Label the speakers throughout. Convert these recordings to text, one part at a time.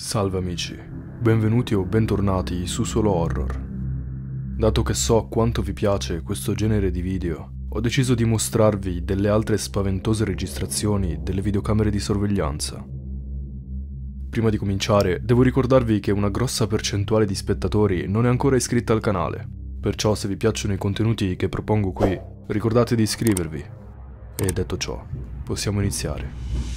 Speaker 1: Salve amici, benvenuti o bentornati su Solo Horror. Dato che so quanto vi piace questo genere di video, ho deciso di mostrarvi delle altre spaventose registrazioni delle videocamere di sorveglianza. Prima di cominciare, devo ricordarvi che una grossa percentuale di spettatori non è ancora iscritta al canale, perciò se vi piacciono i contenuti che propongo qui, ricordate di iscrivervi. E detto ciò, possiamo iniziare.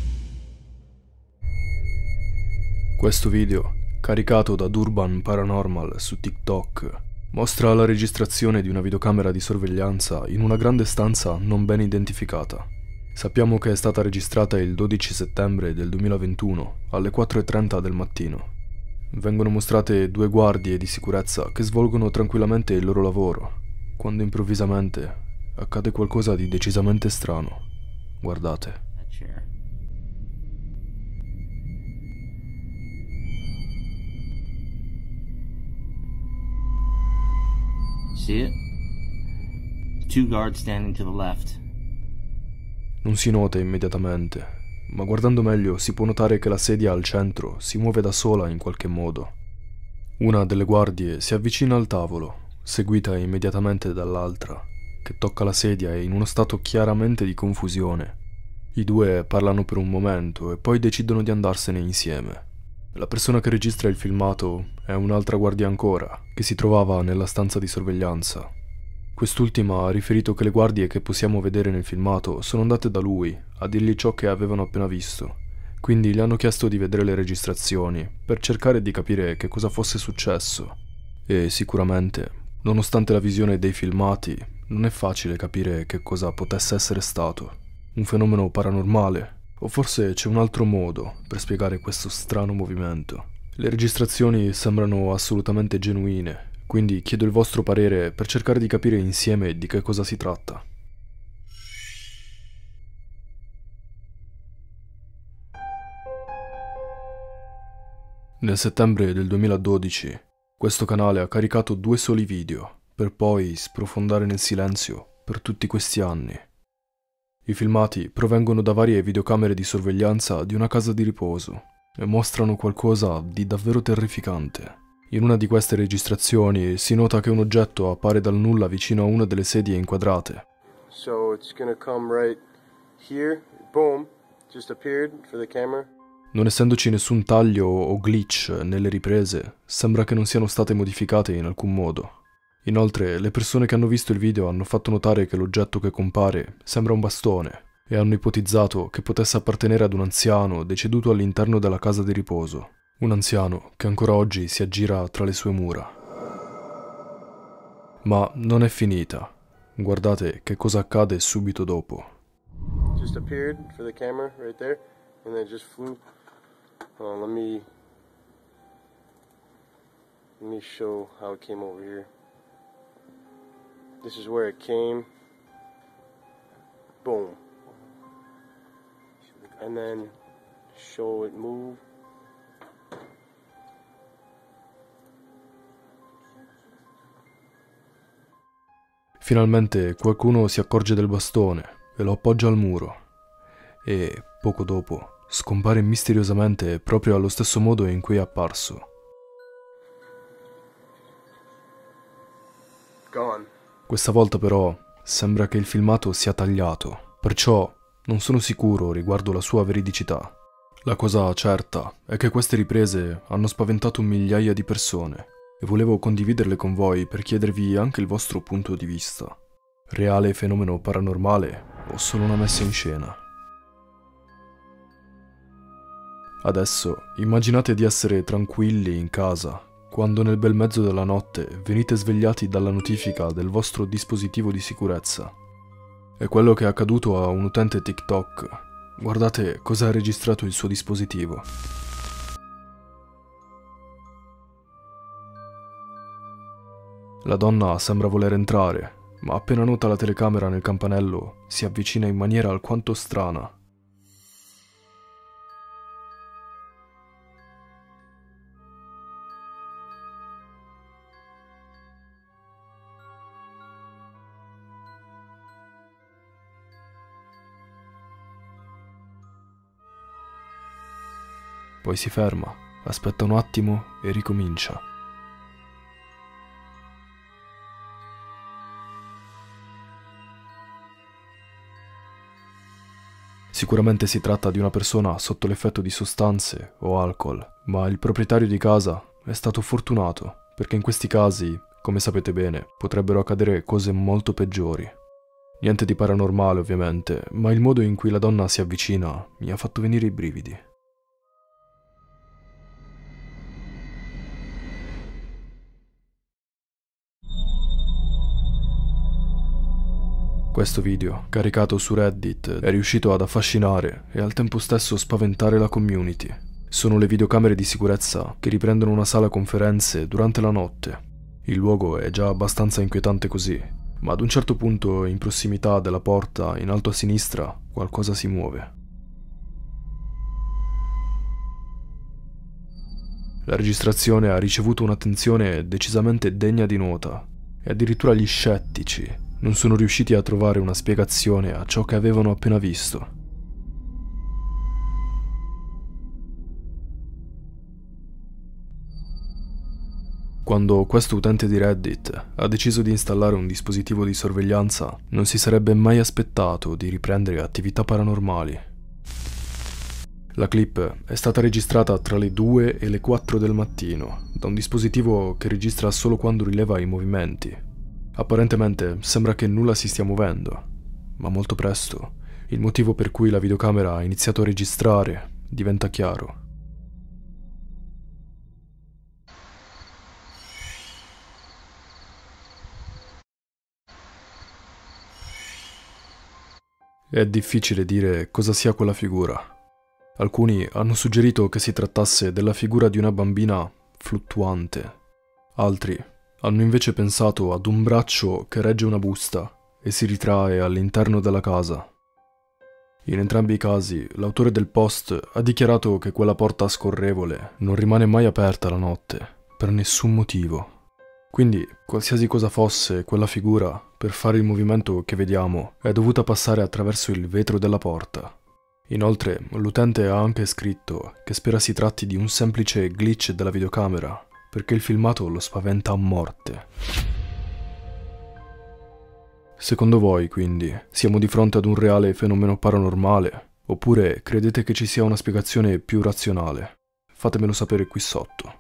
Speaker 1: Questo video, caricato da Durban Paranormal su TikTok, mostra la registrazione di una videocamera di sorveglianza in una grande stanza non ben identificata. Sappiamo che è stata registrata il 12 settembre del 2021 alle 4:30 del mattino. Vengono mostrate due guardie di sicurezza che svolgono tranquillamente il loro lavoro, quando improvvisamente accade qualcosa di decisamente strano. Guardate.
Speaker 2: See it? Two guards standing to the left.
Speaker 1: Non si nota immediatamente, ma guardando meglio si può notare che la sedia al centro si muove da sola in qualche modo. Una delle guardie si avvicina al tavolo, seguita immediatamente dall'altra, che tocca la sedia e in uno stato chiaramente di confusione. I due parlano per un momento e poi decidono di andarsene insieme. La persona che registra il filmato è un'altra guardia ancora, che si trovava nella stanza di sorveglianza. Quest'ultima ha riferito che le guardie che possiamo vedere nel filmato sono andate da lui a dirgli ciò che avevano appena visto, quindi gli hanno chiesto di vedere le registrazioni per cercare di capire che cosa fosse successo. E sicuramente, nonostante la visione dei filmati, non è facile capire che cosa potesse essere stato. Un fenomeno paranormale? O forse c'è un altro modo per spiegare questo strano movimento. Le registrazioni sembrano assolutamente genuine, quindi chiedo il vostro parere per cercare di capire insieme di che cosa si tratta. Nel settembre del 2012, questo canale ha caricato 2 soli video, per poi sprofondare nel silenzio per tutti questi anni. I filmati provengono da varie videocamere di sorveglianza di una casa di riposo e mostrano qualcosa di davvero terrificante. In una di queste registrazioni si nota che un oggetto appare dal nulla vicino a una delle sedie inquadrate.
Speaker 3: So it's gonna come right here, boom, just appeared for the camera.
Speaker 1: Non essendoci nessun taglio o glitch nelle riprese, sembra che non siano state modificate in alcun modo. Inoltre, le persone che hanno visto il video hanno fatto notare che l'oggetto che compare sembra un bastone e hanno ipotizzato che potesse appartenere ad un anziano deceduto all'interno della casa di riposo. Un anziano che ancora oggi si aggira tra le sue mura. Ma non è finita. Guardate che cosa accade subito dopo.
Speaker 3: Just appeared for the camera right there, and then just flew. Let me show how it came over here. This is where it came. Boom. And then show it move.
Speaker 1: Finalmente qualcuno si accorge del bastone e lo appoggia al muro. E, poco dopo, scompare misteriosamente proprio allo stesso modo in cui è apparso.
Speaker 3: Gone.
Speaker 1: Questa volta però sembra che il filmato sia tagliato, perciò non sono sicuro riguardo la sua veridicità. La cosa certa è che queste riprese hanno spaventato migliaia di persone e volevo condividerle con voi per chiedervi anche il vostro punto di vista. Reale fenomeno paranormale o solo una messa in scena? Adesso immaginate di essere tranquilli in casa quando nel bel mezzo della notte venite svegliati dalla notifica del vostro dispositivo di sicurezza. È quello che è accaduto a un utente TikTok. Guardate cosa ha registrato il suo dispositivo. La donna sembra voler entrare, ma appena nota la telecamera nel campanello si avvicina in maniera alquanto strana. Poi si ferma aspetta un attimo e ricomincia. Sicuramente si tratta di una persona sotto l'effetto di sostanze o alcol, ma il proprietario di casa è stato fortunato, perché in questi casi, come sapete bene, potrebbero accadere cose molto peggiori. Niente di paranormale ovviamente, ma il modo in cui la donna si avvicina mi ha fatto venire i brividi. Questo video, caricato su Reddit, è riuscito ad affascinare e al tempo stesso spaventare la community. Sono le videocamere di sicurezza che riprendono una sala conferenze durante la notte. Il luogo è già abbastanza inquietante così, ma ad un certo punto in prossimità della porta in alto a sinistra qualcosa si muove. La registrazione ha ricevuto un'attenzione decisamente degna di nota e addirittura gli scettici non sono riusciti a trovare una spiegazione a ciò che avevano appena visto. Quando questo utente di Reddit ha deciso di installare un dispositivo di sorveglianza, non si sarebbe mai aspettato di riprendere attività paranormali. La clip è stata registrata tra le 2 e le 4 del mattino da un dispositivo che registra solo quando rileva i movimenti. Apparentemente sembra che nulla si stia muovendo, ma molto presto il motivo per cui la videocamera ha iniziato a registrare diventa chiaro. È difficile dire cosa sia quella figura. Alcuni hanno suggerito che si trattasse della figura di una bambina fluttuante. Altri hanno invece pensato ad un braccio che regge una busta e si ritrae all'interno della casa. In entrambi i casi, l'autore del post ha dichiarato che quella porta scorrevole non rimane mai aperta la notte, per nessun motivo. Quindi, qualsiasi cosa fosse quella figura, per fare il movimento che vediamo, è dovuta passare attraverso il vetro della porta. Inoltre, l'utente ha anche scritto che spera si tratti di un semplice glitch della videocamera, perché il filmato lo spaventa a morte. Secondo voi, quindi, siamo di fronte ad un reale fenomeno paranormale? Oppure credete che ci sia una spiegazione più razionale? Fatemelo sapere qui sotto.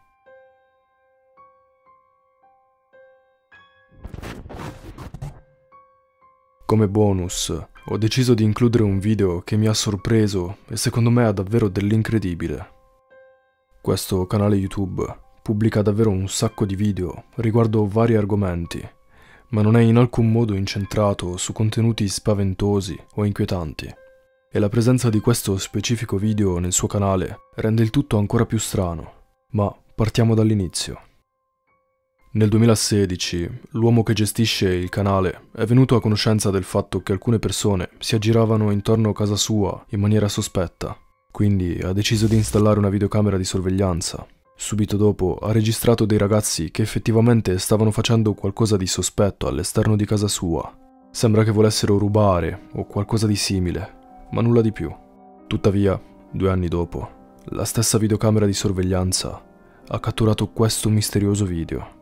Speaker 1: Come bonus, ho deciso di includere un video che mi ha sorpreso e secondo me ha davvero dell'incredibile. Questo canale YouTube pubblica davvero un sacco di video riguardo vari argomenti, ma non è in alcun modo incentrato su contenuti spaventosi o inquietanti. E la presenza di questo specifico video nel suo canale rende il tutto ancora più strano. Ma partiamo dall'inizio. Nel 2016, l'uomo che gestisce il canale è venuto a conoscenza del fatto che alcune persone si aggiravano intorno a casa sua in maniera sospetta, quindi ha deciso di installare una videocamera di sorveglianza. Subito dopo ha registrato dei ragazzi che effettivamente stavano facendo qualcosa di sospetto all'esterno di casa sua. Sembra che volessero rubare o qualcosa di simile, ma nulla di più. Tuttavia, 2 anni dopo, la stessa videocamera di sorveglianza ha catturato questo misterioso video.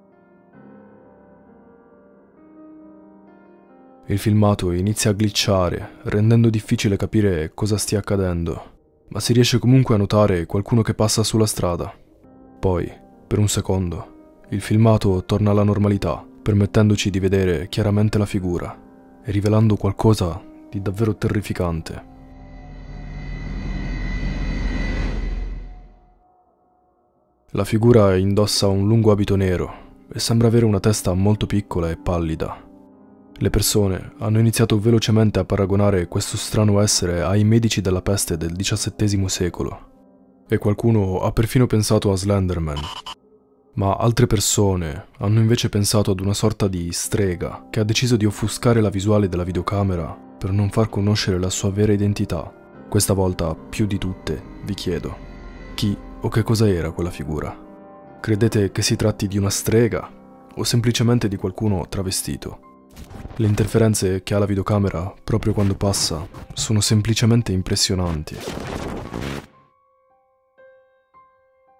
Speaker 1: Il filmato inizia a glitchare, rendendo difficile capire cosa stia accadendo, ma si riesce comunque a notare qualcuno che passa sulla strada. Poi, per un secondo, il filmato torna alla normalità, permettendoci di vedere chiaramente la figura e rivelando qualcosa di davvero terrificante. La figura indossa un lungo abito nero e sembra avere una testa molto piccola e pallida. Le persone hanno iniziato velocemente a paragonare questo strano essere ai medici della peste del XVII secolo. E qualcuno ha perfino pensato a Slenderman. Ma altre persone hanno invece pensato ad una sorta di strega che ha deciso di offuscare la visuale della videocamera per non far conoscere la sua vera identità. Questa volta, più di tutte, vi chiedo: chi o che cosa era quella figura? Credete che si tratti di una strega o semplicemente di qualcuno travestito? Le interferenze che ha la videocamera proprio quando passa sono semplicemente impressionanti.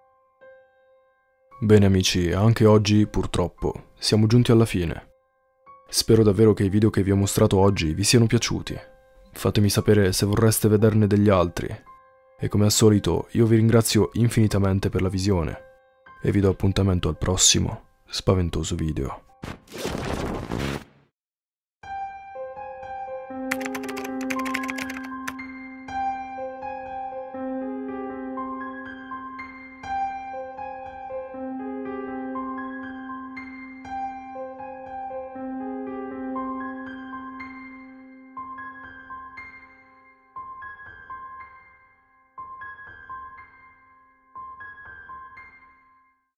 Speaker 1: Bene amici, anche oggi, purtroppo, siamo giunti alla fine. Spero davvero che i video che vi ho mostrato oggi vi siano piaciuti. Fatemi sapere se vorreste vederne degli altri. E come al solito, io vi ringrazio infinitamente per la visione. E vi do appuntamento al prossimo spaventoso video.